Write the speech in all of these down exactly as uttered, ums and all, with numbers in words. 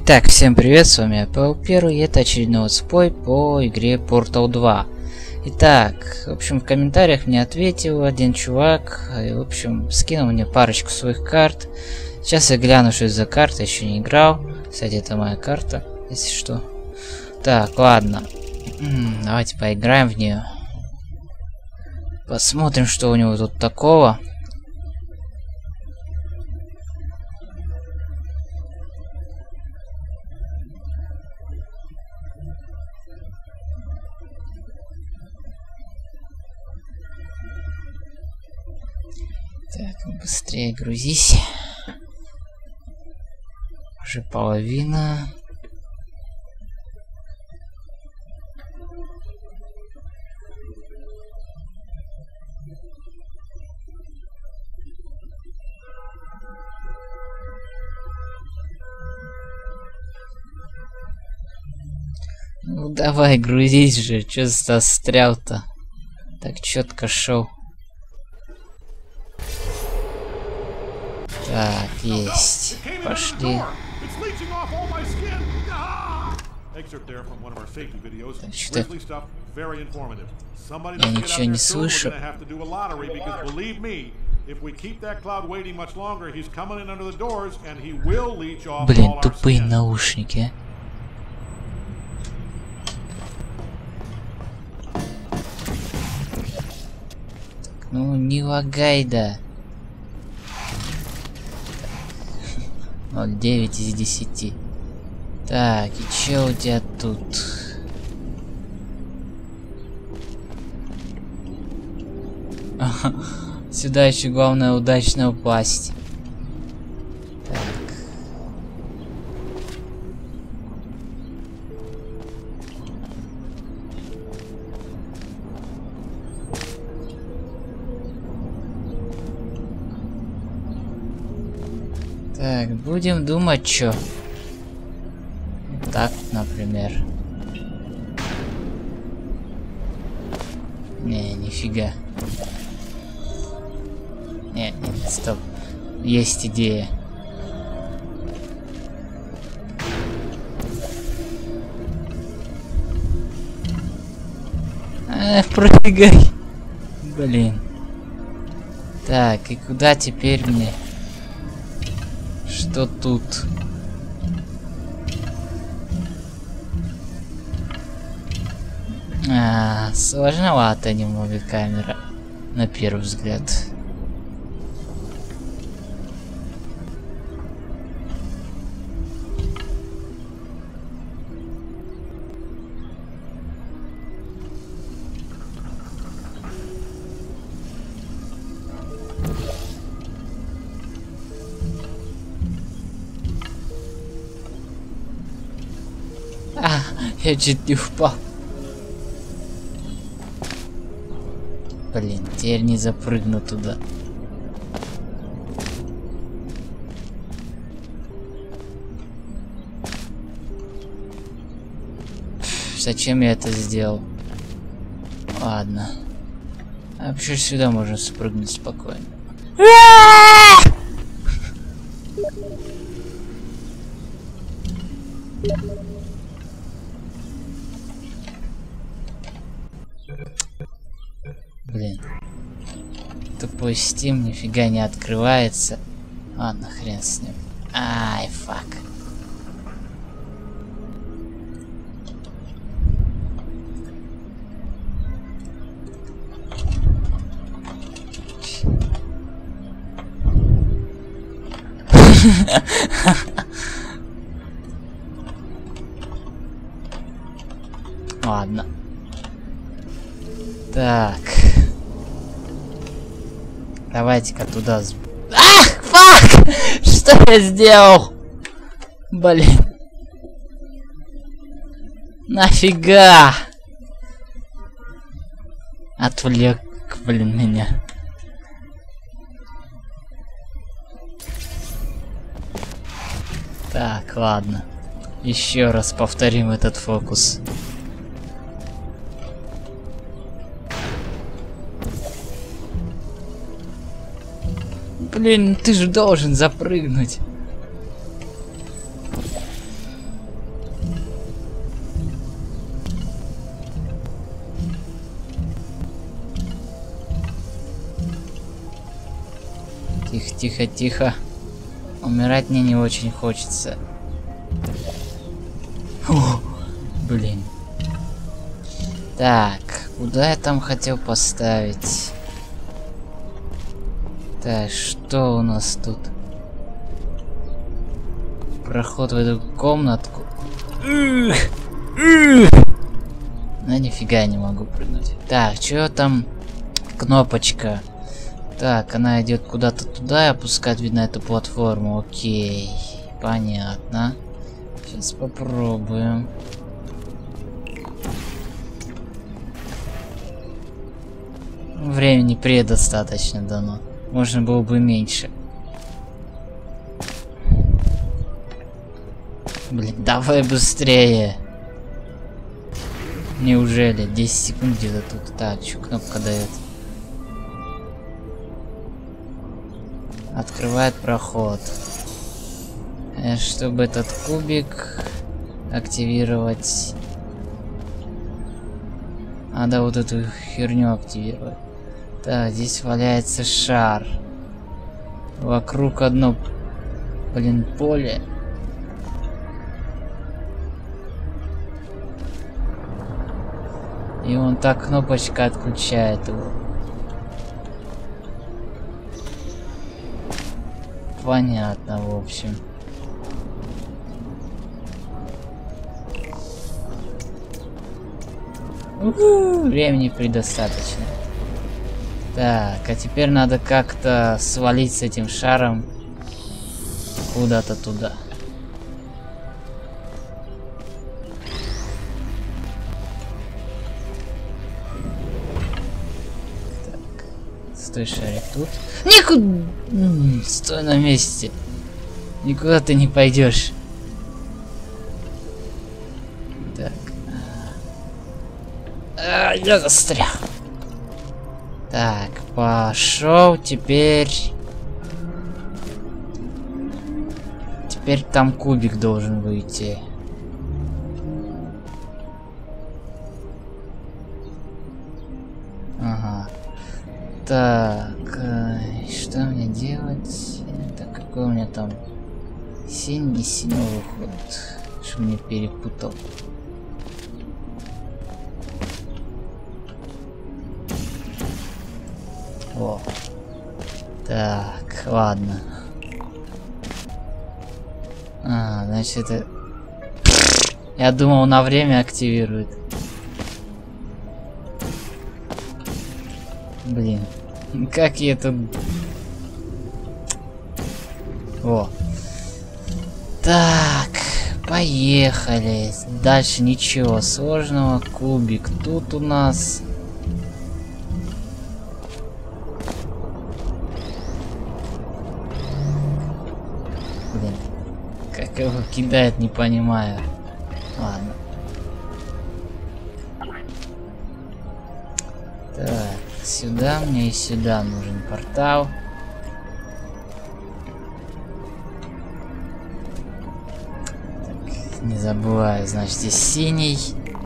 Итак, всем привет, с вами Apple первый, и это очередной спой по игре Portal два. Итак, в общем, в комментариях мне ответил один чувак, и, в общем, скинул мне парочку своих карт. Сейчас я гляну, что это за карта, еще не играл. Кстати, это моя карта, если что. Так, ладно. Давайте поиграем в нее. Посмотрим, что у него тут такого. Так, быстрее грузись. Уже половина. Ну давай, грузись же, чё застрял-то? Так четко шел. Так, есть. Пошли. Так, что-то... Я ничего не слышу. Блин, тупые наушники. Так, ну не лагай, да. ноль девять из десяти. Так, и чё у тебя тут? Сюда еще главное удачно упасть. Так. Так, будем думать, чё. Так, например. Не, нифига. Не, не, стоп. Есть идея. А, прыгай. Блин. Так, и куда теперь мне? Что тут? А, сложновато немного камера, на первый взгляд. А, я чуть не упал. Блин, теперь не запрыгну туда. Пфф, зачем я это сделал? Ладно. А вообще сюда можно спрыгнуть спокойно. Блин. Тупой Steam нифига не открывается. Ладно, хрен с ним. Ай, фак. Ладно. Так. Давайте-ка туда. Ах, фак! Что я сделал? Блин. Нафига? Отвлек, блин, меня. Так, ладно. Еще раз повторим этот фокус. Блин, ты же должен запрыгнуть. Тихо, тихо, тихо. Умирать мне не очень хочется. О, блин. Так, куда я там хотел поставить? Так, что у нас тут? Проход в эту комнатку. Ну, нифига я не могу прыгнуть. Так, что там? Кнопочка. Так, она идет куда-то туда и опускает, видно, эту платформу. Окей, понятно. Сейчас попробуем. Времени предостаточно дано. Можно было бы меньше. Блин, давай быстрее. Неужели? десять секунд где-то тут. Так, что кнопка дает? Открывает проход. Чтобы этот кубик активировать, надо вот эту херню активировать. Так, здесь валяется шар. Вокруг одно, блин, поле. И вон та кнопочка отключает его. Понятно, в общем. У-ху, времени предостаточно. Так, а теперь надо как-то свалить с этим шаром куда-то туда. Так, стой, шарик, тут. Никуда! Стой на месте. Никуда ты не пойдешь. Так. А, я застрял. Так, пошел теперь. Теперь там кубик должен выйти. Ага. Так, э, что мне делать? Так, какой у меня там синий, синий выходит, чтобы не перепутал. О. Так, ладно. А, значит это... Я думал, на время активирует. Блин. Как я тут... О. Так, поехали. Дальше ничего сложного. Кубик тут у нас. Блин. Как его кидает, не понимаю. Ладно. Так, сюда мне и сюда нужен портал. Так, не забываю, значит, здесь синий.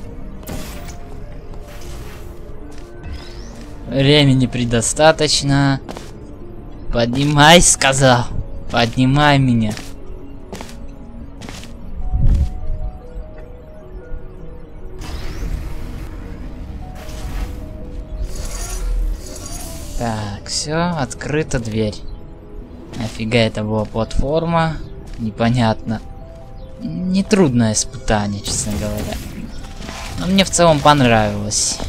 Времени предостаточно. Поднимай, сказал. Поднимай меня. Так, все, открыта дверь. Нафига это была платформа? Непонятно. Нетрудное испытание, честно говоря. Но мне в целом понравилось.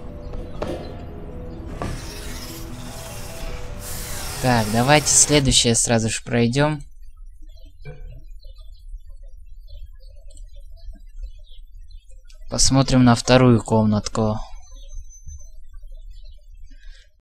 Так, давайте следующее сразу же пройдем. Посмотрим на вторую комнатку.